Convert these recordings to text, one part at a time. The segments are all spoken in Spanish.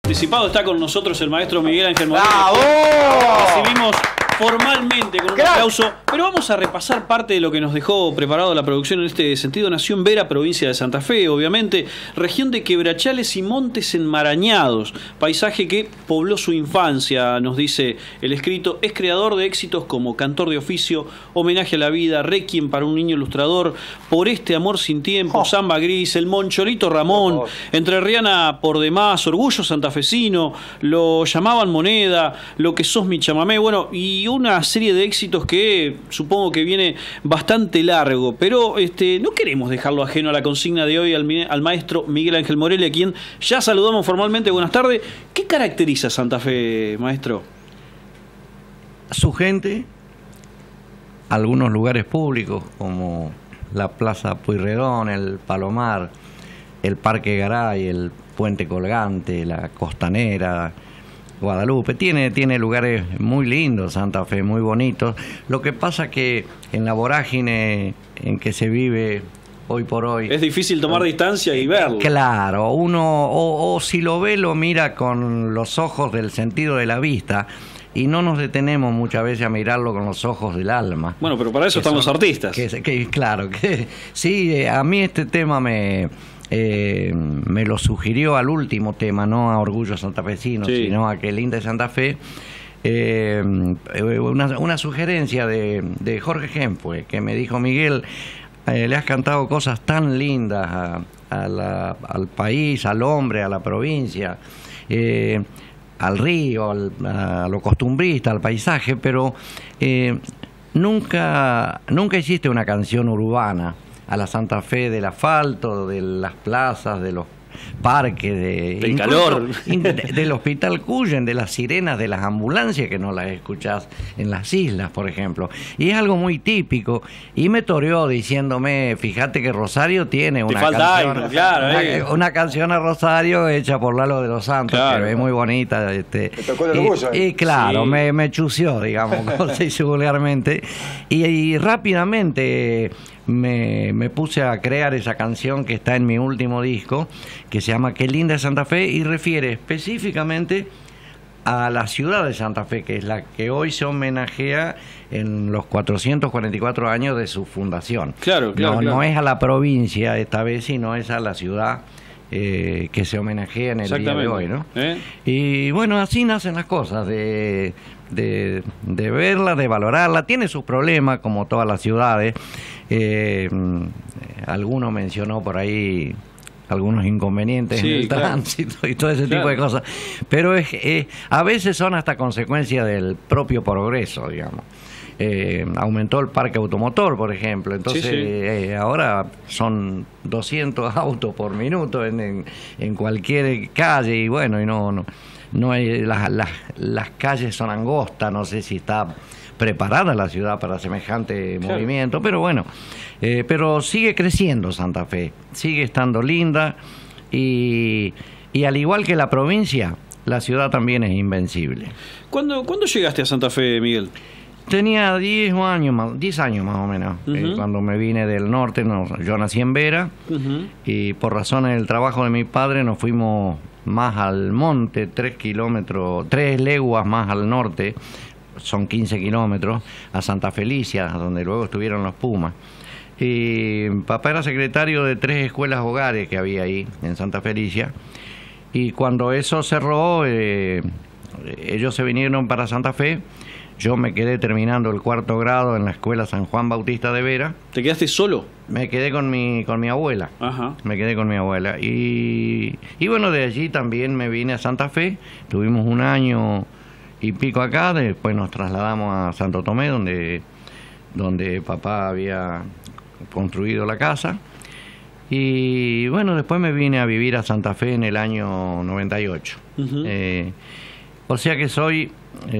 Anticipado está con nosotros el maestro Miguel Ángel Morel. ¡Bravo! Recibimos formalmente con un aplauso, pero vamos a repasar parte de lo que nos dejó preparado la producción en este sentido. Nació en Vera, provincia de Santa Fe, obviamente, región de quebrachales y montes enmarañados, paisaje que pobló su infancia, nos dice el escrito. Es creador de éxitos como Cantor de Oficio, Homenaje a la Vida, Requiem para un niño ilustrador, Por este amor sin tiempo, Samba Gris, El Moncholito Ramón, Entrerriana por demás, Orgullo santafesino, Lo llamaban moneda, Lo que sos mi chamamé, bueno, y una serie de éxitos que supongo que viene bastante largo, pero no queremos dejarlo ajeno a la consigna de hoy al maestro Miguel Ángel Morel, a quien ya saludamos formalmente. Buenas tardes. ¿Qué caracteriza Santa Fe, maestro? Su gente, algunos lugares públicos como la Plaza Pueyrredón, el Palomar, el Parque Garay, el Puente Colgante, la Costanera, Guadalupe, tiene lugares muy lindos, Santa Fe, muy bonitos. Lo que pasa que en la vorágine en que se vive hoy por hoy... Es difícil tomar distancia y verlo. Claro, uno o si lo ve, lo mira con los ojos del sentido de la vista y no nos detenemos muchas veces a mirarlo con los ojos del alma. Bueno, pero para eso están los artistas. Claro, que sí, a mí este tema me lo sugirió al último tema, no a Orgullo Santafesino, sí, sino a Qué linda es Santa Fe. Una sugerencia de Jorge Genfue, que me dijo: Miguel, le has cantado cosas tan lindas al país, al hombre, a la provincia, al río, a lo costumbrista, al paisaje, pero nunca hiciste una canción urbana a la Santa Fe del asfalto, de las plazas, de los parques, del calor, del Hospital Cuyen, de las sirenas de las ambulancias, que no las escuchás en las islas, por ejemplo. Y es algo muy típico. Y me toreó diciéndome: fíjate que Rosario tiene una canción, una canción a Rosario hecha por Lalo de los Santos, claro, que es muy bonita. Me tocó el orgullo. Y claro, sí, me chució, digamos, como se dice vulgarmente. Y rápidamente me puse a crear esa canción que está en mi último disco, que se llama Qué linda es Santa Fe, y refiere específicamente a la ciudad de Santa Fe, que es la que hoy se homenajea en los 444 años de su fundación. Claro. No es a la provincia esta vez, sino es a la ciudad que se homenajea en el día de hoy, ¿no? Y bueno, así nacen las cosas, de verla, de valorarla. Tiene sus problemas, como todas las ciudades. Alguno mencionó por ahí algunos inconvenientes, sí, en el tránsito y todo ese tipo de cosas, pero a veces son hasta consecuencia del propio progreso, digamos. Aumentó el parque automotor, por ejemplo, entonces ahora son 200 autos por minuto en cualquier calle, y bueno, y no hay, las calles son angostas, no sé si está preparada la ciudad para semejante movimiento, pero bueno, pero sigue creciendo Santa Fe, sigue estando linda, y al igual que la provincia, la ciudad también es invencible. ¿Cuándo llegaste a Santa Fe, Miguel? Tenía 10 años más o menos, cuando me vine del norte. Yo nací en Vera, y por razones del trabajo de mi padre nos fuimos más al monte, 3 leguas más al norte, son 15 kilómetros, a Santa Felicia, donde luego estuvieron los Pumas. Y papá era secretario de 3 escuelas hogares que había ahí en Santa Felicia, y cuando eso cerró, ellos se vinieron para Santa Fe. Yo me quedé terminando el 4º grado en la escuela San Juan Bautista de Vera. ¿Te quedaste solo? Me quedé con mi abuela. Ajá. Me quedé con mi abuela. Y bueno, de allí también me vine a Santa Fe. Tuvimos 1 año y pico acá. Después nos trasladamos a Santo Tomé, donde papá había construido la casa. Y bueno, después me vine a vivir a Santa Fe en el año 98. O sea que soy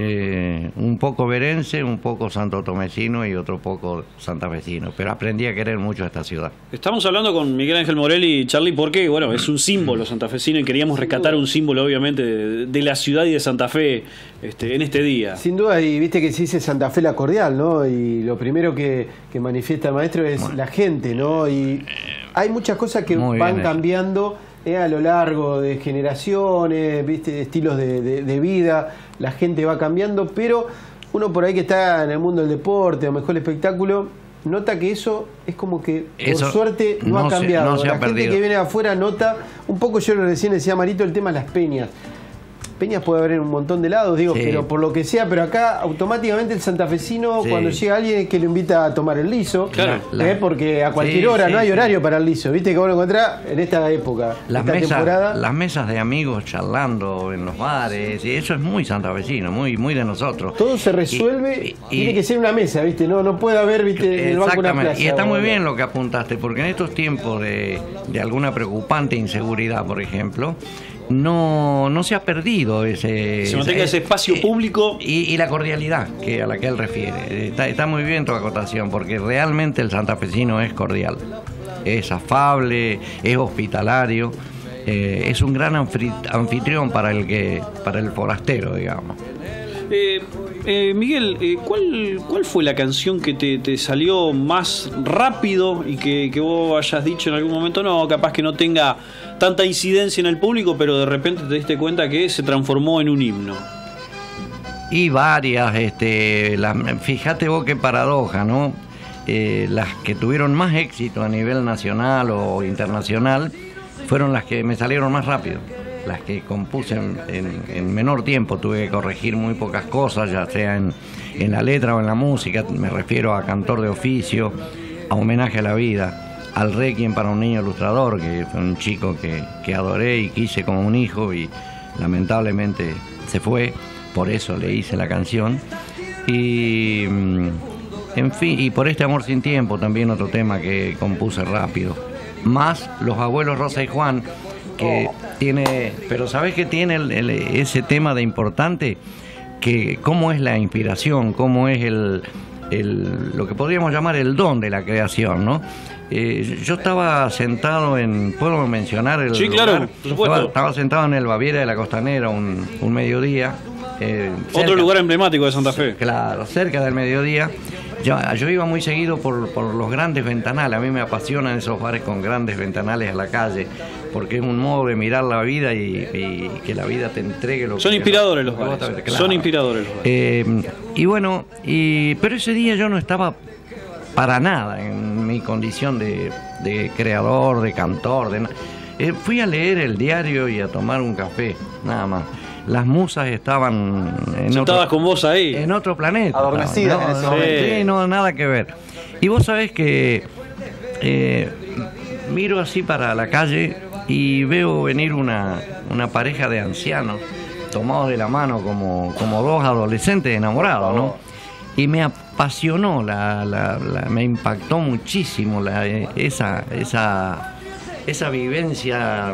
un poco verense, un poco santotomecino y otro poco santafesino, pero aprendí a querer mucho esta ciudad. Estamos hablando con Miguel Ángel Morel y Charlie porque, bueno, es un símbolo santafesino y queríamos rescatar un símbolo, obviamente, de la ciudad y de Santa Fe en este día. Sin duda, y viste que se dice Santa Fe la cordial, ¿no? Y lo primero que manifiesta el maestro es la gente, ¿no? Y hay muchas cosas que van cambiando a lo largo de generaciones, ¿viste? Estilos de vida, la gente va cambiando, pero uno por ahí que está en el mundo del deporte o mejor el espectáculo, nota que eso es como que por suerte no ha cambiado. La gente que viene de afuera nota, un poco yo recién decía Marito, el tema de las peñas. Peñas puede haber en un montón de lados, digo, pero por lo que sea, pero acá automáticamente el santafesino, cuando llega alguien es que lo invita a tomar el liso, porque a cualquier hora no hay horario para el liso, viste que vos lo encontrás en esta época, las mesas de amigos charlando en los bares, y eso es muy santafesino, muy de nosotros. Todo se resuelve, tiene que ser una mesa, viste, no puede haber, viste, en el banco una plaza. Y está muy bien lo que apuntaste, porque en estos tiempos de alguna preocupante inseguridad, por ejemplo, no se ha perdido se mantenga ese espacio público y la cordialidad a la que él refiere. Está muy bien tu acotación, porque realmente el santafesino es cordial, es afable, es hospitalario, es un gran anfitrión para el forastero, digamos. Miguel, ¿cuál fue la canción que te salió más rápido y que vos hayas dicho en algún momento, no, capaz que no tenga tanta incidencia en el público, pero de repente te diste cuenta que se transformó en un himno? Y varias, fíjate vos qué paradoja, ¿no? Las que tuvieron más éxito a nivel nacional o internacional fueron las que me salieron más rápido. Las que compuse en menor tiempo, tuve que corregir muy pocas cosas, ya sea en la letra o en la música. Me refiero a Cantor de Oficio, a Homenaje a la Vida, al Requiem para un niño ilustrador, que fue un chico que adoré y quise como un hijo y lamentablemente se fue, por eso le hice la canción. Y en fin, y por Este amor sin tiempo, también otro tema que compuse rápido. Más Los abuelos Rosa y Juan, que tiene, pero ¿sabés qué tiene ese tema de importante? Que cómo es la inspiración, cómo es lo que podríamos llamar el don de la creación, ¿no? Yo estaba sentado ¿puedo mencionar el sí, lugar? Claro, por supuesto. Estaba sentado en el Baviera de la Costanera un mediodía. Otro lugar emblemático de Santa Fe. Claro, cerca del mediodía. Yo iba muy seguido por los grandes ventanales. A mí me apasionan esos bares con grandes ventanales a la calle, porque es un modo de mirar la vida y que la vida te entregue lo que... Son inspiradores los bares. Claro. Son inspiradores los bares. Y bueno, pero ese día yo no estaba para nada en mi condición de creador, de cantor. Fui a leer el diario y a tomar un café, nada más. Las musas estaban sentadas con vos ahí, en otro planeta, adormecidas en ese momento. Sí, no, nada que ver. Y vos sabés que miro así para la calle y veo venir una pareja de ancianos tomados de la mano como dos adolescentes enamorados, ¿no? Y me apasionó, me impactó muchísimo esa vivencia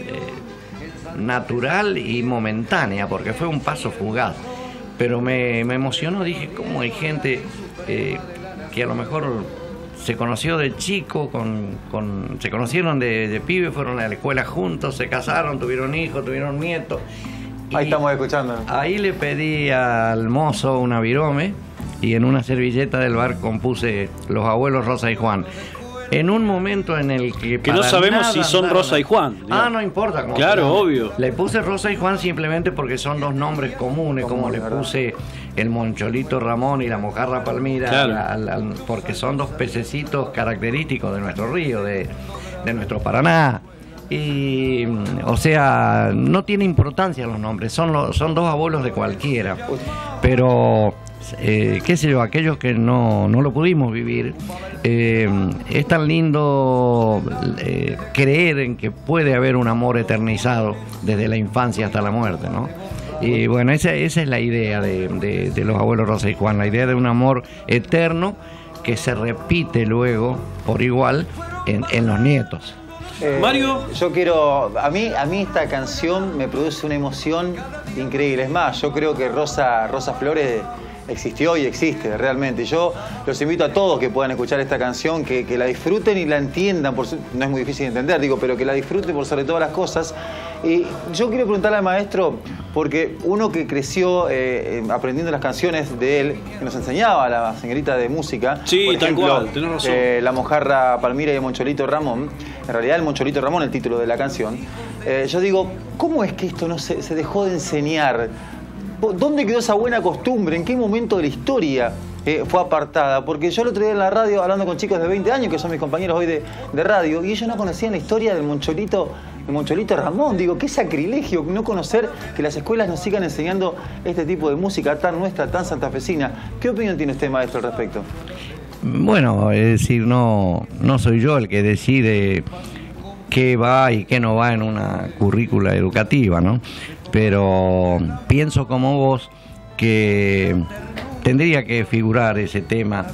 natural y momentánea, porque fue un paso fugaz, pero me emocionó. Dije, ¿cómo hay gente que a lo mejor se conoció de chico, se conocieron de pibe, fueron a la escuela juntos, se casaron, tuvieron hijos, tuvieron nietos? Ahí estamos escuchando. Ahí le pedí al mozo una virome y en una servilleta del bar compuse Los abuelos Rosa y Juan. En un momento en el que no sabemos si son Rosa y Juan. Digamos. No importa. Claro, obvio. Le puse Rosa y Juan simplemente porque son dos nombres comunes, como le puse el Moncholito Ramón y la Mojarra Palmira, claro. Porque son dos pececitos característicos de nuestro río, de nuestro Paraná. Y, o sea, no tiene importancia los nombres, son dos abuelos de cualquiera. Pero... qué sé yo, aquellos que no lo pudimos vivir, es tan lindo creer en que puede haber un amor eternizado desde la infancia hasta la muerte, ¿no? Y bueno, esa es la idea de Los abuelos Rosa y Juan, la idea de un amor eterno que se repite luego por igual en los nietos. Mario, yo quiero, a mí esta canción me produce una emoción increíble. Es más, yo creo que Rosa Flores existió y existe realmente. Yo los invito a todos que puedan escuchar esta canción, que la disfruten y la entiendan. No es muy difícil de entender, digo, pero que la disfruten por sobre todas las cosas. Y yo quiero preguntarle al maestro, porque uno que creció aprendiendo las canciones de él, que nos enseñaba la señorita de música, sí, por ejemplo, tal cual, tenés razón. La Mojarra Palmira y el Moncholito Ramón, en realidad el Moncholito Ramón, el título de la canción, yo digo, ¿cómo es que esto no se dejó de enseñar? ¿Dónde quedó esa buena costumbre? ¿En qué momento de la historia fue apartada? Porque yo el otro día en la radio, hablando con chicos de 20 años, que son mis compañeros hoy de radio, y ellos no conocían la historia del Moncholito Ramón. Digo, qué sacrilegio no conocer que las escuelas nos sigan enseñando este tipo de música tan nuestra, tan santafesina. ¿Qué opinión tiene usted, maestro, al respecto? Bueno, es decir, no soy yo el que decide qué va y qué no va en una currícula educativa, ¿no? Pero pienso como vos que tendría que figurar ese tema,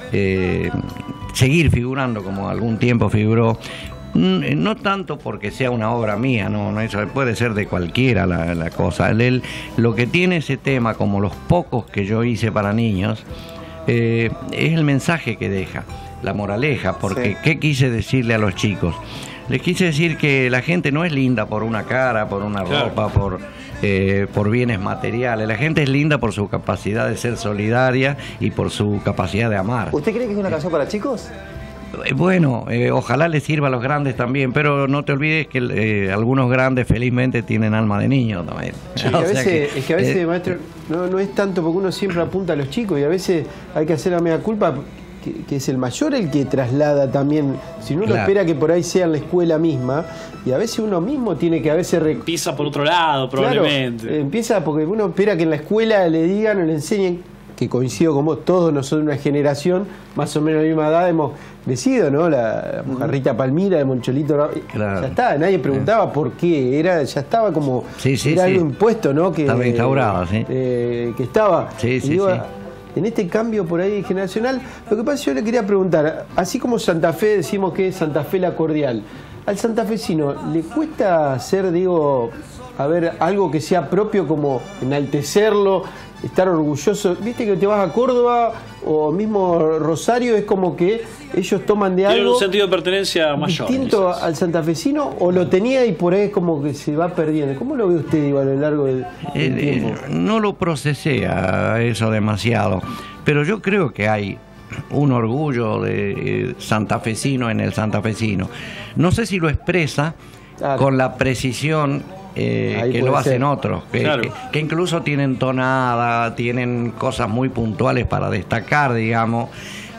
seguir figurando como algún tiempo figuró, no tanto porque sea una obra mía, no eso puede ser de cualquiera la cosa. Lo que tiene ese tema, como los pocos que yo hice para niños, es el mensaje que deja, la moraleja, porque sí. ¿Qué quise decirle a los chicos? Les quise decir que la gente no es linda por una cara, por una ropa, por bienes materiales. La gente es linda por su capacidad de ser solidaria y por su capacidad de amar. ¿Usted cree que es una canción para chicos? Bueno, ojalá les sirva a los grandes también, pero no te olvides que algunos grandes felizmente tienen alma de niño también. Sí, es que a veces, maestro, no es tanto porque uno siempre apunta a los chicos y a veces hay que hacer la media culpa, que es el mayor el que traslada también. Si uno espera que por ahí sea en la escuela misma, y a veces uno mismo tiene que a veces... Empieza por otro lado, probablemente. Claro, empieza porque uno espera que en la escuela le digan o le enseñen, que coincido con vos, todos nosotros una generación, más o menos de la misma edad, hemos crecido, ¿no? La mojarrita Palmira, el Moncholito, claro. Ya está, nadie preguntaba por qué, ya estaba como, era algo impuesto, ¿no? Que estaba instaurado, que estaba. Digo, en este cambio por ahí generacional, lo que pasa es que yo le quería preguntar, así como Santa Fe decimos que es Santa Fe la cordial, al santafesino, ¿le cuesta hacer, algo que sea propio, como enaltecerlo, estar orgulloso? Viste que te vas a Córdoba o mismo Rosario, es como que ellos toman de algo. ¿Tiene un sentido de pertenencia mayor? ¿Distinto al santafesino o lo tenía y por ahí es como que se va perdiendo? ¿Cómo lo ve usted, a lo largo del tiempo? No lo procesé a eso demasiado, pero yo creo que hay un orgullo de santafesino en el santafesino. No sé si lo expresa con la precisión que lo hacen otros, que incluso tienen tonada, tienen cosas muy puntuales para destacar, digamos,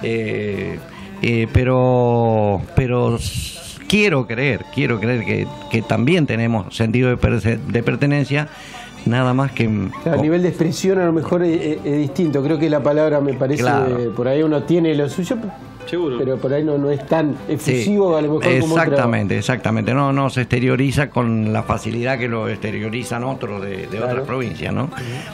pero quiero creer que también tenemos sentido de pertenencia, nada más que... A nivel de expresión a lo mejor es distinto, creo que la palabra me parece, por ahí uno tiene lo suyo, seguro, pero por ahí no es tan efusivo a lo mejor como exactamente, no se exterioriza con la facilidad que lo exteriorizan otros de otras provincias, ¿no?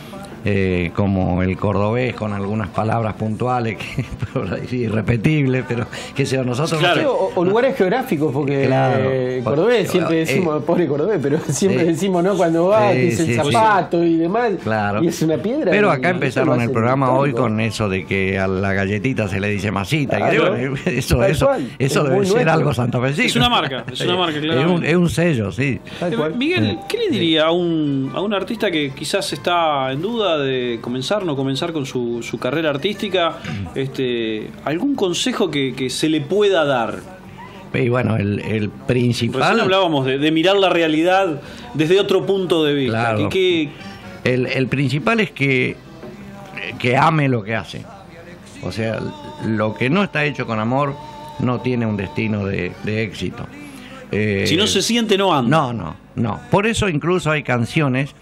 Como el cordobés, con algunas palabras puntuales que por ahí irrepetibles, pero que sea nosotros o lugares geográficos, porque cordobés siempre decimos pobre cordobés, pero siempre decimos cuando va, que es el zapato y demás, y es una piedra. Pero acá empezaron el programa hoy con eso de que a la galletita se le dice masita, eso debe ser algo santafesino. Es una marca, claramente. Es un sello, sí. Miguel, ¿qué le diría a un artista que quizás está en duda de no comenzar con su carrera artística? ¿Algún consejo que se le pueda dar? Y bueno, el principal... Recién hablábamos de mirar la realidad desde otro punto de vista. Claro. El principal es que ame lo que hace. O sea, lo que no está hecho con amor no tiene un destino de éxito. Si no se siente, no anda. No. Por eso incluso hay canciones,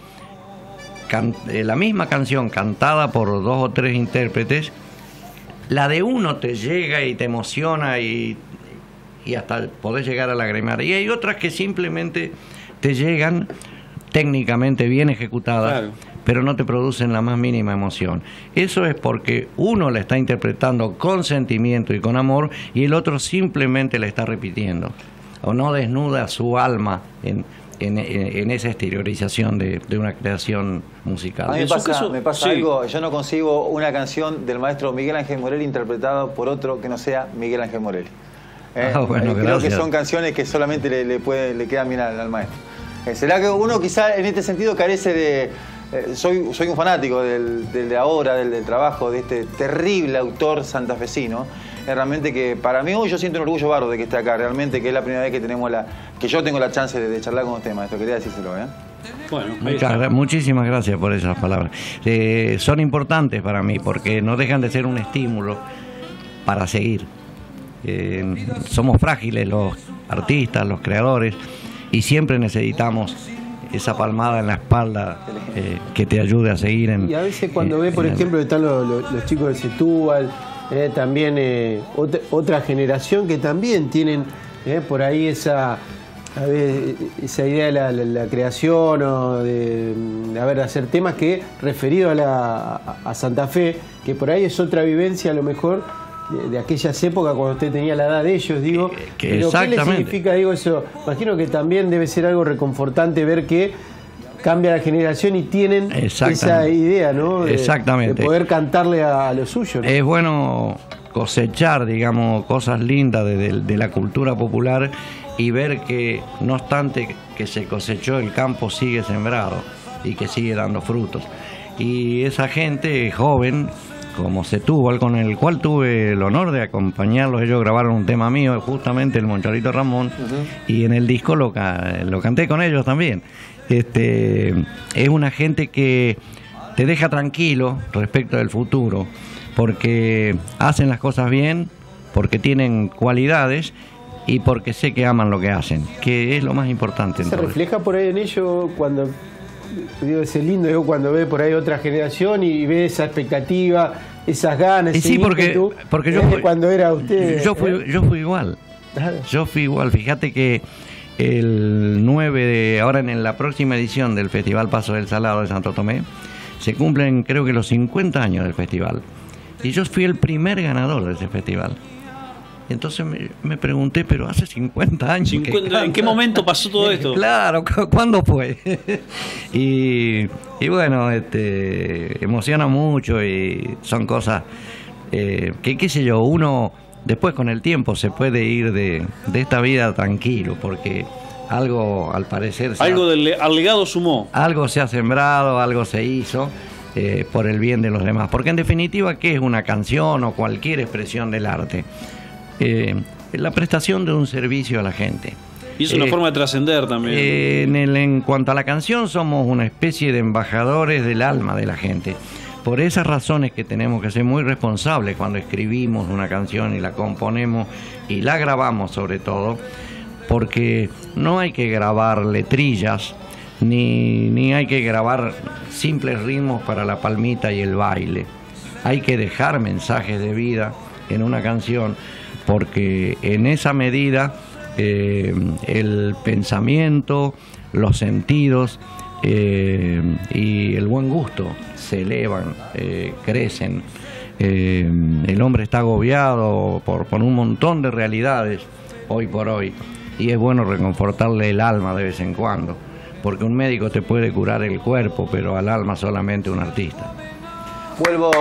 la misma canción cantada por 2 o 3 intérpretes, la de uno te llega y te emociona y hasta podés llegar a lagrimear, y hay otras que simplemente te llegan técnicamente bien ejecutadas, pero no te producen la más mínima emoción. Eso es porque uno la está interpretando con sentimiento y con amor, y el otro simplemente la está repitiendo, o no desnuda su alma en esa exteriorización de una creación musical. A mí me pasa algo, yo no concibo una canción del maestro Miguel Ángel Morelli interpretada por otro que no sea Miguel Ángel Morelli. Creo que son canciones que solamente le quedan bien al maestro. ¿Será que uno quizá en este sentido carece de... soy un fanático del de ahora, del trabajo de este terrible autor santafesino, realmente que para mí hoy yo siento un orgullo bárbaro de que esté acá, realmente que es la primera vez que que yo tengo la chance de charlar con usted, maestro, quería decírselo, ¿eh? Bueno, muchísimas gracias por esas palabras. Son importantes para mí porque no dejan de ser un estímulo para seguir. Somos frágiles los artistas, los creadores, y siempre necesitamos esa palmada en la espalda que te ayude a seguir. Y a veces cuando ve, por ejemplo, están los chicos de Setúbal, también otra generación que también tienen por ahí esa idea de la creación o de hacer temas que referido a Santa Fe, que por ahí es otra vivencia a lo mejor de aquellas épocas cuando usted tenía la edad de ellos, digo. Pero ¿qué le significa, digo, eso? Imagino que también debe ser algo reconfortante ver que cambia la generación y tienen esa idea, ¿no? De poder cantarle a lo suyo, ¿no? Es bueno cosechar, digamos, cosas lindas de la cultura popular y ver que, no obstante que se cosechó, el campo sigue sembrado y que sigue dando frutos. Y esa gente joven, como Setúbal, con el cual tuve el honor de acompañarlos, ellos grabaron un tema mío, justamente el Moncharito Ramón, y en el disco lo canté con ellos también. Es una gente que te deja tranquilo respecto del futuro, porque hacen las cosas bien, porque tienen cualidades y porque sé que aman lo que hacen, que es lo más importante. ¿Se refleja por ahí en ello cuando... Digo, es lindo, digo, cuando ve por ahí otra generación y ve esa expectativa, esas ganas, sí, porque yo fui, cuando era usted. Yo fui igual. Yo fui igual. Fíjate que el 9 ahora en la próxima edición del Festival Paso del Salado de Santo Tomé se cumplen, creo que, los 50 años del festival. Y yo fui el primer ganador de ese festival. Entonces me pregunté, pero hace 50 años. ¿En qué momento pasó todo esto? Claro, ¿cuándo fue? y bueno, emociona mucho y son cosas que, qué sé yo, uno después con el tiempo se puede ir de esta vida tranquilo, porque algo, al parecer... Al legado sumó. Algo se ha sembrado, algo se hizo por el bien de los demás. Porque en definitiva, ¿qué es una canción o cualquier expresión del arte? La prestación de un servicio a la gente. Y es una forma de trascender también. En cuanto a la canción, somos una especie de embajadores del alma de la gente. Por esas razones que tenemos que ser muy responsables cuando escribimos una canción y la componemos y la grabamos sobre todo, porque no hay que grabar letrillas, ni hay que grabar simples ritmos para la palmita y el baile. Hay que dejar mensajes de vida en una canción, porque en esa medida el pensamiento, los sentidos y el buen gusto se elevan, crecen. El hombre está agobiado por un montón de realidades hoy por hoy, y es bueno reconfortarle el alma de vez en cuando, porque un médico te puede curar el cuerpo, pero al alma solamente un artista. Vuelvo...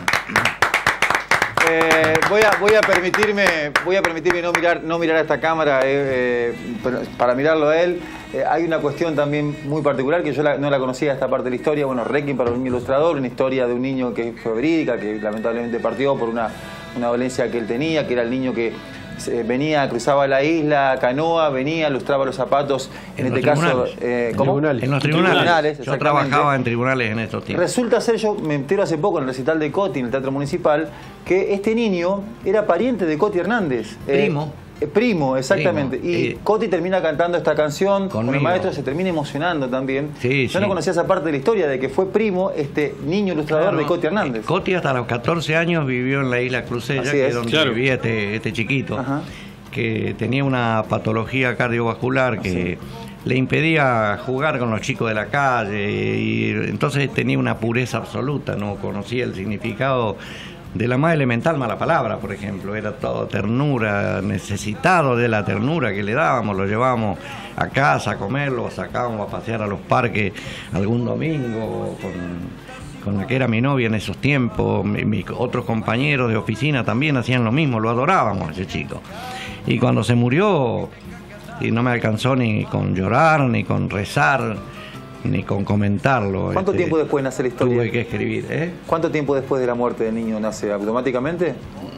voy a permitirme no mirar a esta cámara para mirarlo a él. Hay una cuestión también muy particular que yo no la conocía, esta parte de la historia. Bueno, Requiem para un niño ilustrador, una historia de un niño que fue verídica, que lamentablemente partió por una dolencia que él tenía, que era el niño que venía, cruzaba la isla, canoa, venía, lustraba los zapatos, en este caso... ¿Cómo? En los tribunales. Yo trabajaba en tribunales en estos tiempos. Resulta ser, yo me entero hace poco en el recital de Coti, en el Teatro Municipal, que este niño era pariente de Coti Hernández. Primo, exactamente. Y Coti termina cantando esta canción con el maestro, se termina emocionando también. Yo no conocía esa parte de la historia de que fue primo este niño ilustrador de Coti Hernández. Coti hasta los 14 años vivió en la isla Crucella, que es donde vivía este chiquito, que tenía una patología cardiovascular que le impedía jugar con los chicos de la calle, y entonces tenía una pureza absoluta, no conocía el significado de la más elemental mala palabra, por ejemplo. Era todo ternura, necesitado de la ternura que le dábamos. Lo llevábamos a casa a comer, lo sacábamos a pasear a los parques algún domingo con la que era mi novia en esos tiempos. Mis otros compañeros de oficina también hacían lo mismo, lo adorábamos a ese chico. Y cuando se murió, y no me alcanzó ni con llorar, ni con rezar, ni con comentarlo. ¿Cuánto tiempo después nace la historia? Tuve que escribir. ¿Cuánto tiempo después de la muerte del niño nace? ¿Automáticamente?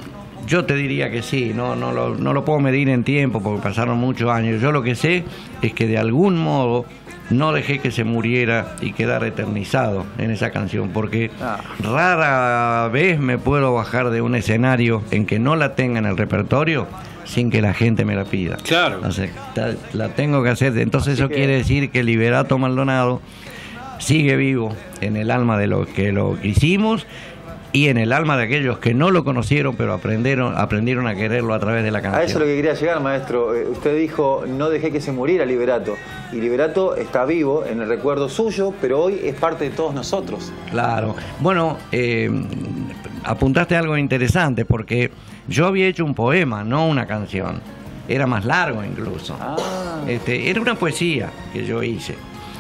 Yo te diría que sí, no lo puedo medir en tiempo porque pasaron muchos años. Yo lo que sé es que de algún modo no dejé que se muriera y quedara eternizado en esa canción, porque rara vez me puedo bajar de un escenario en que no la tenga en el repertorio sin que la gente me la pida. Claro. Entonces, la tengo que hacer. Entonces eso quiere decir que Liberato Maldonado sigue vivo en el alma de los que lo hicimos y en el alma de aquellos que no lo conocieron, pero aprendieron a quererlo a través de la canción. A eso es lo que quería llegar, maestro. Usted dijo, no dejé que se muriera Liberato. Y Liberato está vivo en el recuerdo suyo, pero hoy es parte de todos nosotros. Claro. Bueno, apuntaste algo interesante, porque yo había hecho un poema, no una canción. Era más largo incluso. Era una poesía que yo hice,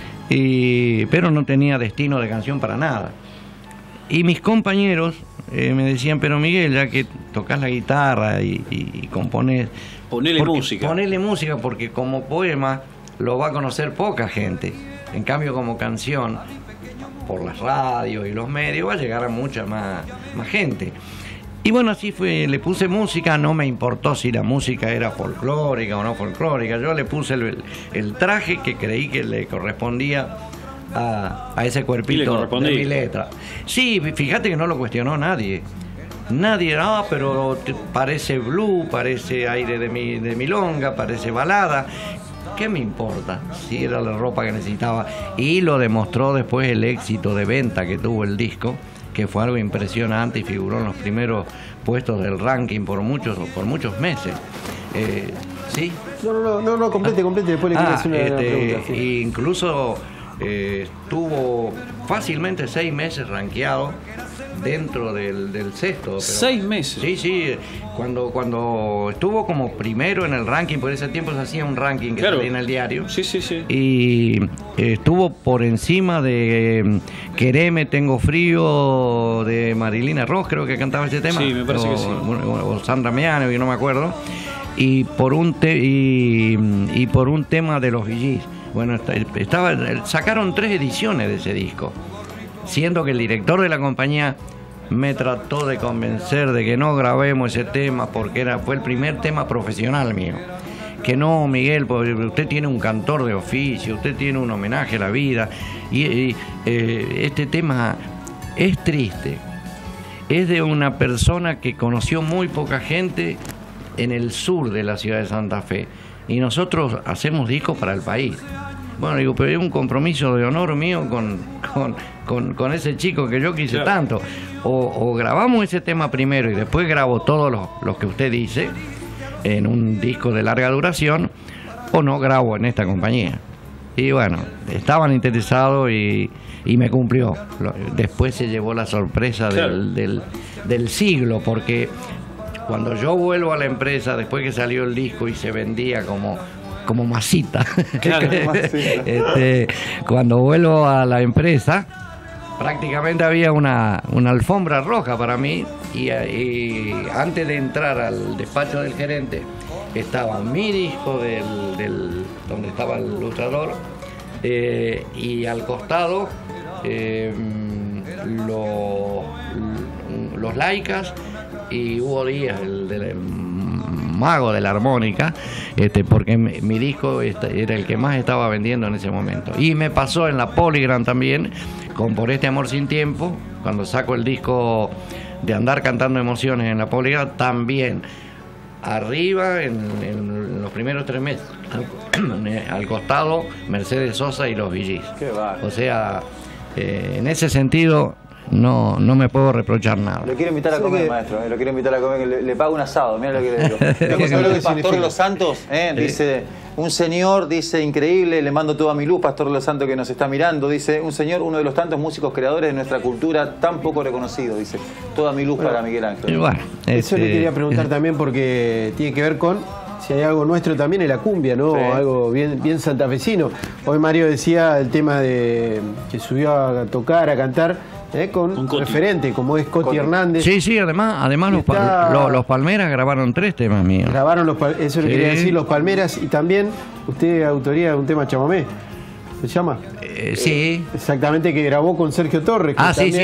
pero no tenía destino de canción para nada. Y mis compañeros me decían, pero Miguel, ya que tocas la guitarra y componés, ponele música. Ponele música, porque como poema lo va a conocer poca gente. En cambio, como canción, por las radios y los medios, va a llegar a mucha más gente. Y bueno, así fue, le puse música, no me importó si la música era folclórica o no folclórica. Yo le puse el traje que creí que le correspondía a ese cuerpito de mi letra. Sí, fíjate que no lo cuestionó nadie. Nadie, pero parece blue, parece aire de milonga, parece balada. ¿Qué me importa si era la ropa que necesitaba? Y lo demostró después el éxito de venta que tuvo el disco, que fue algo impresionante y figuró en los primeros puestos del ranking por muchos meses. ¿Sí? No, complete, después le quiero hacer una pregunta. Sí. Incluso estuvo fácilmente 6 meses rankeado dentro del sexto. Pero, 6 meses. Sí, cuando estuvo como primero en el ranking, por ese tiempo se hacía un ranking que salía en el diario. Sí. Y estuvo por encima de Quereme, Tengo Frío, de Marilina Ross, creo que cantaba ese tema. Sí, me parece que sí. O Sandra Miano, yo no me acuerdo. Y por un tema de los Bee Gees. Bueno, sacaron 3 ediciones de ese disco, siendo que el director de la compañía me trató de convencer de que no grabemos ese tema porque fue el primer tema profesional mío. Que no, Miguel, porque usted tiene un cantor de oficio, usted tiene un homenaje a la vida, y este tema es triste. Es de una persona que conoció muy poca gente en el sur de la ciudad de Santa Fe. Y nosotros hacemos discos para el país. Bueno, digo, pero es un compromiso de honor mío con ese chico que yo quise tanto. O grabamos ese tema primero y después grabo todos los que usted dice en un disco de larga duración, o no grabo en esta compañía. Y bueno, estaban interesados y me cumplió. Después se llevó la sorpresa del siglo, porque cuando yo vuelvo a la empresa, después que salió el disco y se vendía como masita, cuando vuelvo a la empresa, prácticamente había una alfombra roja para mí, y antes de entrar al despacho del gerente estaba mi disco donde estaba el ilustrador, y al costado los laicas, y Hugo Díaz, el del mago de la armónica, porque mi disco era el que más estaba vendiendo en ese momento. Y me pasó en la Polygram también, con Por este amor sin tiempo, cuando saco el disco de Andar cantando emociones en la Polygram, también arriba en los primeros 3 meses, al costado Mercedes Sosa y los Bee Gees. O sea, en ese sentido no me puedo reprochar nada. Lo quiero invitar a comer, maestro. Lo quiero invitar a comer. Le pago un asado. Mira lo que le digo. El Pastor de los Santos dice: un señor, dice, increíble, le mando toda mi luz, Pastor de los Santos, que nos está mirando. Dice: un señor, uno de los tantos músicos creadores de nuestra cultura, tan poco reconocido. Dice: toda mi luz para Miguel Ángel. Bueno, eso le quería preguntar también, porque tiene que ver con si hay algo nuestro también en la cumbia, ¿no? Sí. Algo bien santafesino. Hoy Mario decía el tema de que subió a tocar, a cantar, con referente, como es Coti Hernández. Sí, además los Palmeras grabaron 3 temas míos. Grabaron eso le quería decir, los Palmeras, y también usted autoría de un tema chamamé, ¿se llama? Sí. Exactamente, que grabó con Sergio Torres. Que sí.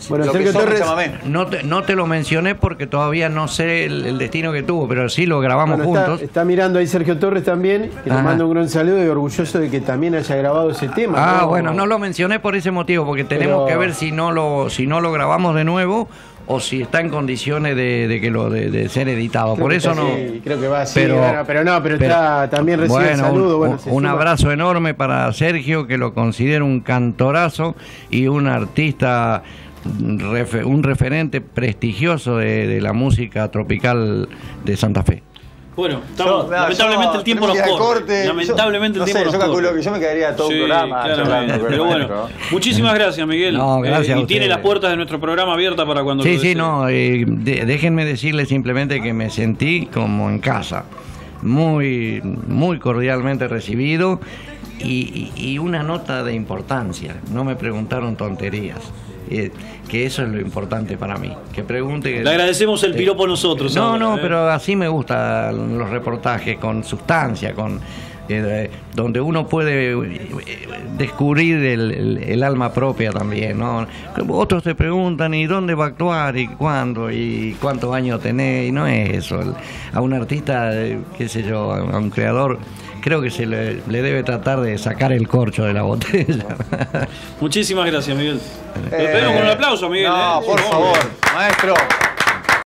Bueno, lo que Sergio son Torres, chamamé. No te lo mencioné porque todavía no sé el destino que tuvo, pero sí lo grabamos juntos. Está mirando ahí Sergio Torres también, que le manda un gran saludo y orgulloso de que también haya grabado ese tema. Bueno, no lo mencioné por ese motivo, porque tenemos que ver si no lo grabamos de nuevo o si está en condiciones de ser editado. Por eso no. Sí, creo que va así. Pero está, también recibe el saludo. Un abrazo enorme para Sergio, que lo considero un cantorazo y un artista, un referente prestigioso de la música tropical de Santa Fe. Bueno, lamentablemente el tiempo nos corre. Lamentablemente el tiempo nos corre. Yo calculo que yo me quedaría todo un programa charlando. Pero bueno, muchísimas gracias, Miguel. No, gracias y tiene las puertas de nuestro programa abiertas para cuando lo desee. Déjenme decirles simplemente que me sentí como en casa. Muy, muy cordialmente recibido y una nota de importancia. No me preguntaron tonterías. Que eso es lo importante para mí. Que pregunte. Le agradecemos el piropo nosotros. Pero así me gustan los reportajes con sustancia, con donde uno puede descubrir el alma propia también, ¿no? Otros te preguntan ¿y dónde va a actuar? ¿Y cuándo? ¿Y cuántos años tenés? Y no es eso. A un artista, qué sé yo, a un creador, creo que se le debe tratar de sacar el corcho de la botella. Muchísimas gracias, Miguel. Lo pedimos con un aplauso, Miguel. No, por favor, maestro.